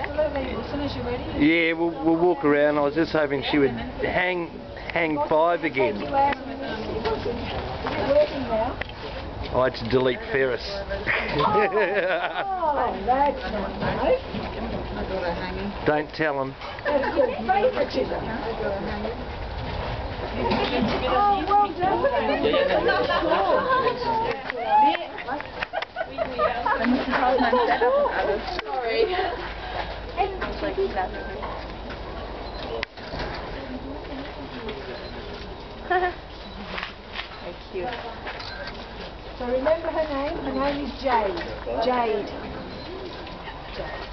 Absolutely. As soon as you're ready. Yeah, we'll walk around. I was just hoping she would hang 5 again. Is it working now? I had to delete Ferris. Oh, that's not nice. Don't tell him. That's good favouritism. Oh, well done. Sorry. How cute. So remember her name? Her name is Jade. Jade.